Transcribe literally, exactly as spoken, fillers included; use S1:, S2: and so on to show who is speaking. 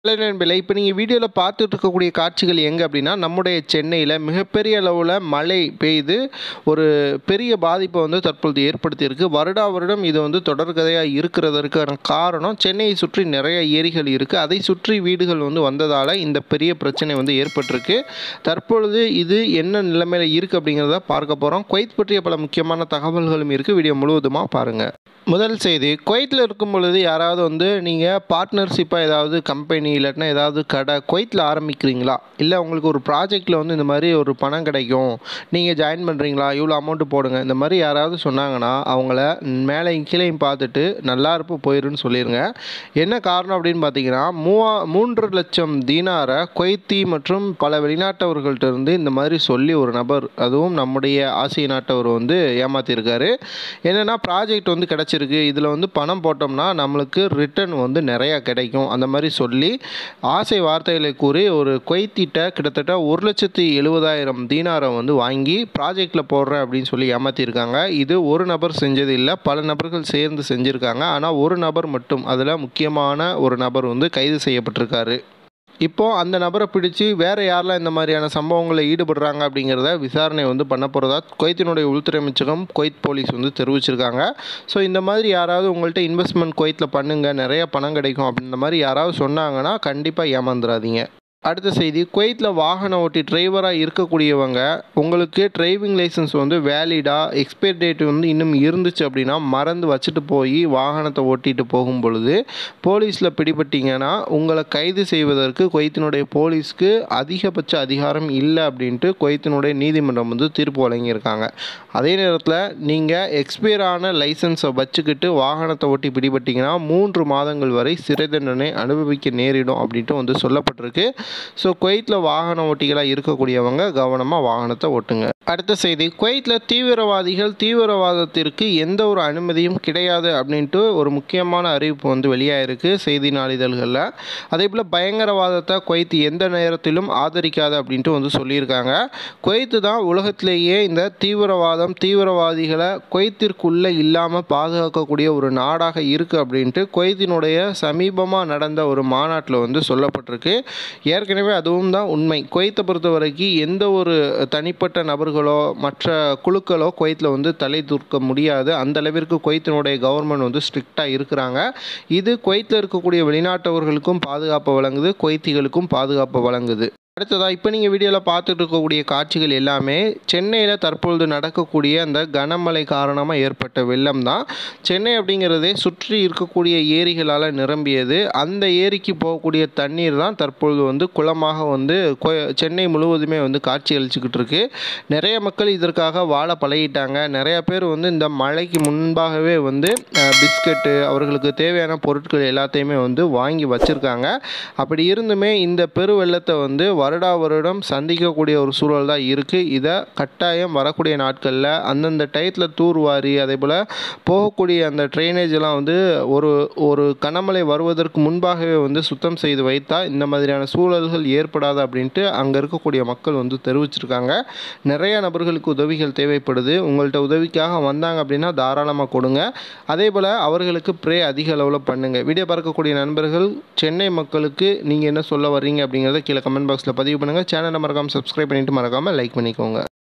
S1: நண்பர்களே, இப்போ நீங்கள் வீடியோவில் பார்த்துட்டு இருக்கக்கூடிய காட்சிகள் எங்கே அப்படின்னா, நம்முடைய சென்னையில் மிகப்பெரிய அளவில் மழை பெய்து ஒரு பெரிய பாதிப்பை வந்து தற்பொழுது ஏற்படுத்தியிருக்கு. வருடா வருடம் இது வந்து தொடர்கதையாக இருக்கிறதற்கான காரணம், சென்னையை சுற்றி நிறைய ஏரிகள் இருக்குது. அதை சுற்றி வீடுகள் வந்து வந்ததால் இந்த பெரிய பிரச்சனை வந்து ஏற்பட்டிருக்கு. தற்பொழுது இது என்ன நிலைமையில் இருக்குது அப்படிங்கிறத பார்க்க போகிறோம். குவைத் பற்றிய பல முக்கியமான தகவல்களும் இருக்குது. வீடியோ முழுவதுமாக பாருங்கள். முதல் செய்தி, குவைத்தில் இருக்கும் பொழுது யாராவது வந்து நீங்கள் பார்ட்னர்ஷிப்பாக ஏதாவது கம்பெனி இல்லாட்டினா ஏதாவது கடை குவைத்தில் ஆரம்பிக்கிறீங்களா, இல்லை உங்களுக்கு ஒரு ப்ராஜெக்டில் வந்து இந்த மாதிரி ஒரு பணம் கிடைக்கும், நீங்கள் ஜாயின் பண்ணுறீங்களா, இவ்வளோ அமௌண்ட்டு போடுங்க, இந்த மாதிரி யாராவது சொன்னாங்கன்னா அவங்கள மேலே கீழேயும் பார்த்துட்டு நல்லா இருப்பு போயிருன்னு சொல்லிடுங்க. என்ன காரணம் அப்படின்னு பார்த்தீங்கன்னா, மூவா மூன்று லட்சம் தீனாரை குவைத்தி மற்றும் பல வெளிநாட்டவர்கள்ட்ட இருந்து இந்த மாதிரி சொல்லி ஒரு நபர், அதுவும் நம்முடைய ஆசிய நாட்டவர் வந்து ஏமாற்றிருக்காரு. என்னென்னா, ப்ராஜெக்ட் வந்து கிடச்சி இருக்கு, இதில் வந்து பணம் போட்டோம்னா நம்மளுக்கு ரிட்டர்ன் வந்து நிறையா கிடைக்கும், அந்த மாதிரி சொல்லி ஆசை வார்த்தைகளை கூறி ஒரு குவைத்திட்ட கிட்டத்தட்ட ஒரு லட்சத்தி எழுபதாயிரம் தீனாரை வந்து வாங்கி ப்ராஜெக்டில் போடுறேன் அப்படின்னு சொல்லி ஏமாற்றிருக்காங்க. இது ஒரு நபர் செஞ்சது இல்லை, பல நபர்கள் சேர்ந்து செஞ்சுருக்காங்க. ஆனால் ஒரு நபர் மட்டும், அதில் முக்கியமான ஒரு நபர் வந்து கைது செய்யப்பட்டிருக்காரு. இப்போது அந்த நபரை பிடிச்சி வேறு யாரெல்லாம் இந்த மாதிரியான சம்பவங்களில் ஈடுபடுறாங்க அப்படிங்கிறத விசாரணை வந்து பண்ண போகிறதா குவைத்தினுடைய உள்துறை அமைச்சகம் குவைத் போலீஸ் வந்து தெரிவிச்சிருக்காங்க. ஸோ இந்த மாதிரி யாராவது உங்கள்கிட்ட இன்வெஸ்ட்மெண்ட் குவைத்தில் பண்ணுங்கள், நிறைய பணம் கிடைக்கும் அப்படின்ற மாதிரி யாராவது சொன்னாங்கன்னா கண்டிப்பாக ஏமாந்துடாதீங்க. அடுத்த செய்தி, குவைத்தில் வாகன ஓட்டி டிரைவராக இருக்கக்கூடியவங்க உங்களுக்கு டிரைவிங் லைசன்ஸ் வந்து வேலிடாக எக்ஸ்பைரி டேட் வந்து இன்னும் இருந்துச்சு அப்படின்னா மறந்து வச்சுட்டு போய் வாகனத்தை ஓட்டிகிட்டு போகும் பொழுது போலீஸில் பிடிபட்டீங்கன்னா உங்களை கைது செய்வதற்கு குவைத்தினுடைய போலீஸ்க்கு அதிகபட்ச அதிகாரம் இல்லை அப்படின்ட்டு குவைத்தினுடைய நீதிமன்றம் வந்து தீர்ப்பு வழங்கியிருக்காங்க. அதே நேரத்தில் நீங்கள் எக்ஸ்பைரான லைசன்ஸை வச்சுக்கிட்டு வாகனத்தை ஓட்டி பிடிபட்டீங்கன்னா மூன்று மாதங்கள் வரை சிறை தண்டனை அனுபவிக்க நேரிடும் அப்படின்ட்டு வந்து சொல்லப்பட்டிருக்கு. ஸோ குவைத்தில் வாகன ஓட்டிகளாக இருக்கக்கூடியவங்க கவனமாக வாகனத்தை ஓட்டுங்க. அடுத்த செய்தி, குவைத்தில் தீவிரவாதிகள் தீவிரவாதத்திற்கு எந்த ஒரு அனுமதியும் கிடையாது அப்படின்ட்டு ஒரு முக்கியமான அறிவிப்பு வந்து வெளியாகிருக்கு செய்தி நாளிதழ்களில். அதே போல் பயங்கரவாதத்தை குவைத் எந்த நேரத்திலும் ஆதரிக்காது அப்படின்ட்டு வந்து சொல்லியிருக்காங்க. குவைத்து தான் உலகத்திலேயே இந்த தீவிரவாதம் தீவிரவாதிகளை குவைத்திற்குள்ளே இல்லாமல் பாதுகாக்கக்கூடிய ஒரு நாடாக இருக்குது அப்படின்ட்டு குவைத்தினுடைய சமீபமாக நடந்த ஒரு மாநாட்டில் வந்து சொல்லப்பட்டிருக்கு. ஏற்கனவே அதுவும் தான் உண்மை. குவைத்தை பொறுத்த வரைக்கும் எந்த ஒரு தனிப்பட்ட நபர்களோ மற்ற குழுக்களோ குவைத்தில் வந்து தலை தூக்க முடியாது. அந்த அளவிற்கு குவைத்தினுடைய கவர்மெண்ட் வந்து ஸ்ட்ரிக்டாக இருக்கிறாங்க. இது குவைத்தில் இருக்கக்கூடிய வெளிநாட்டவர்களுக்கும் பாதுகாப்பு வழங்குது, குவைத்திகளுக்கும் பாதுகாப்பு வழங்குது. அடுத்ததாக இப்போ நீங்கள் வீடியோவில் பார்த்துட்டு இருக்கக்கூடிய காட்சிகள் எல்லாமே சென்னையில் தற்பொழுது நடக்கக்கூடிய அந்த கனமழை காரணமாக ஏற்பட்ட வெள்ளம் தான். சென்னை அப்படிங்கிறதே சுற்றி இருக்கக்கூடிய ஏரிகளால் நிரம்பியது. அந்த ஏரிக்கு போகக்கூடிய தண்ணீர் தான் தற்பொழுது வந்து குளமாக வந்து சென்னை முழுவதுமே வந்து காட்சி அளிச்சுக்கிட்டு இருக்கு. நிறைய மக்கள் இதற்காக வாழ பழகிட்டாங்க. நிறைய பேர் வந்து இந்த மழைக்கு முன்பாகவே வந்து பிஸ்கட்டு அவர்களுக்கு தேவையான பொருட்கள் எல்லாத்தையுமே வந்து வாங்கி வச்சுருக்காங்க. அப்படி இருந்துமே இந்த பெரு வெள்ளத்தை வந்து வருடா வருடம் சந்திக்கக்கூடிய ஒரு சூழல் தான் இருக்குது. இதை கட்டாயம் வரக்கூடிய நாட்களில் அந்தந்த டயத்தில் தூர்வாரி அதே போல் போகக்கூடிய அந்த ட்ரைனேஜெலாம் வந்து ஒரு ஒரு கனமழை வருவதற்கு முன்பாகவே வந்து சுத்தம் செய்து வைத்தால் இந்த மாதிரியான சூழல்கள் ஏற்படாது அப்படின்ட்டு அங்கே இருக்கக்கூடிய மக்கள் வந்து தெரிவிச்சிருக்காங்க. நிறைய நபர்களுக்கு உதவிகள் தேவைப்படுது. உங்கள்கிட்ட உதவிக்காக வந்தாங்க அப்படின்னா தாராளமாக கொடுங்க. அதே போல் அவர்களுக்கு ப்ரே அதிக அளவில் பண்ணுங்கள். வீடியோ பார்க்கக்கூடிய நண்பர்கள் சென்னை மக்களுக்கு நீங்கள் என்ன சொல்ல வர்றீங்க அப்படிங்கிறத கீழே கமெண்ட் பாக்ஸில் பதிவு பண்ணுங்கள். சேனலை மறக்காமல் சப்ஸ்கிரைப் பண்ணிவிட்டு மறக்காமல் லைக் பண்ணிக்கோங்க.